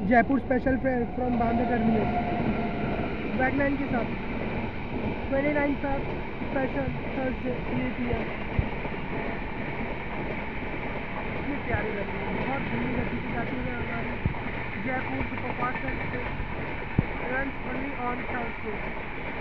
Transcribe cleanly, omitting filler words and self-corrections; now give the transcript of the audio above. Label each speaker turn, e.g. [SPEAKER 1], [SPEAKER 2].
[SPEAKER 1] Jaipur special from Bandra terminus वैगनाइन के साथ 29 Feb स्पेशल थर्सडे 8 PM। इतनी प्यारी लगी बहुत धीमी गति से जाती है हमारी Jaipur superfast express runs only on Thursday.